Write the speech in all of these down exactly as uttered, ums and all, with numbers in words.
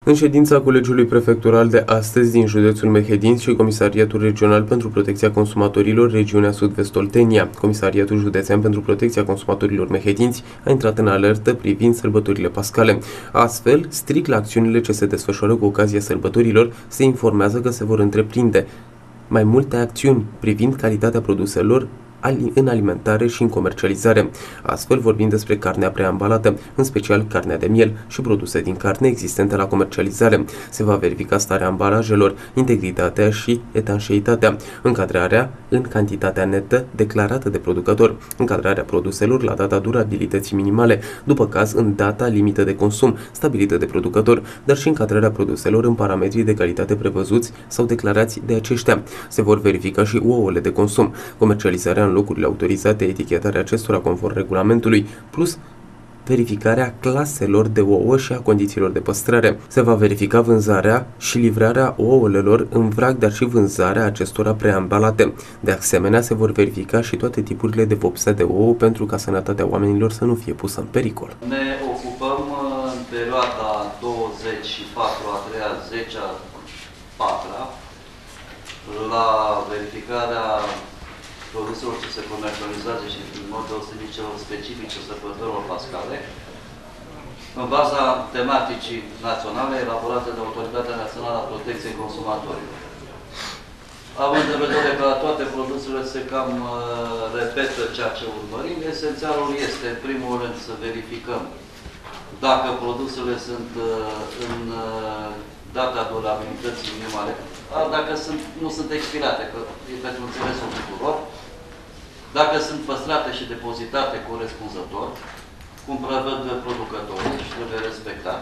În ședința Colegiului Prefectural de astăzi din județul Mehedinți și Comisariatul Regional pentru Protecția Consumatorilor, regiunea Sud-Vest Oltenia, Comisariatul Județean pentru Protecția Consumatorilor Mehedinți a intrat în alertă privind sărbătorile pascale. Astfel, strict la acțiunile ce se desfășoară cu ocazia sărbătorilor, se informează că se vor întreprinde mai multe acțiuni privind calitatea produselor în alimentare și în comercializare. Astfel vorbim despre carnea preambalată, în special carnea de miel și produse din carne existente la comercializare. Se va verifica starea ambalajelor, integritatea și etanșeitatea, încadrarea în cantitatea netă declarată de producător, încadrarea produselor la data durabilității minimale, după caz în data limită de consum stabilită de producător, dar și încadrarea produselor în parametrii de calitate prevăzuți sau declarați de aceștia. Se vor verifica și ouăle de consum, comercializarea în locurile autorizate, etichetarea acestora conform regulamentului, plus verificarea claselor de ouă și a condițiilor de păstrare. Se va verifica vânzarea și livrarea ouălelor în vrac, dar și vânzarea acestora preambalate. De asemenea, se vor verifica și toate tipurile de vopsea de ouă pentru ca sănătatea oamenilor să nu fie pusă în pericol. Ne ocupăm în perioada douăzeci și patru a treia, zece a patra la verificarea produselor ce se comercializează și în mod deosebit celor specifice sărbătorilor pascale, în baza tematicii naționale elaborate de Autoritatea Națională a Protecției Consumatorilor. Având în vedere că la toate produsele se cam uh, repetă ceea ce urmărim, esențialul este, în primul rând, să verificăm dacă produsele sunt uh, în uh, data durabilității minimale, dacă sunt, nu sunt expirate, că e pentru înțelesul tuturor, dacă sunt păstrate și depozitate corespunzător, cum prevăd producătorii și trebuie respectat,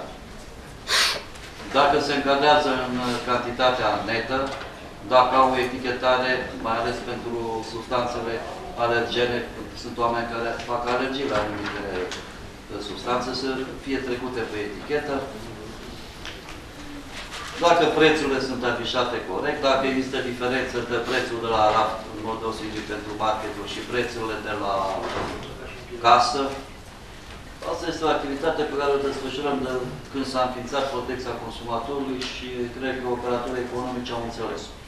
dacă se încadrează în cantitatea netă, dacă au etichetare, mai ales pentru substanțele alergene, sunt oameni care fac alergii la anumite substanțe, să fie trecute pe etichetă, dacă prețurile sunt afișate corect, dacă există diferență între prețul de la raft, în mod deosebit pentru marketuri, și prețurile de la casă. Asta este o activitate pe care o desfășurăm de când s-a înființat protecția consumatorului și cred că operatorii economici au înțeles-o.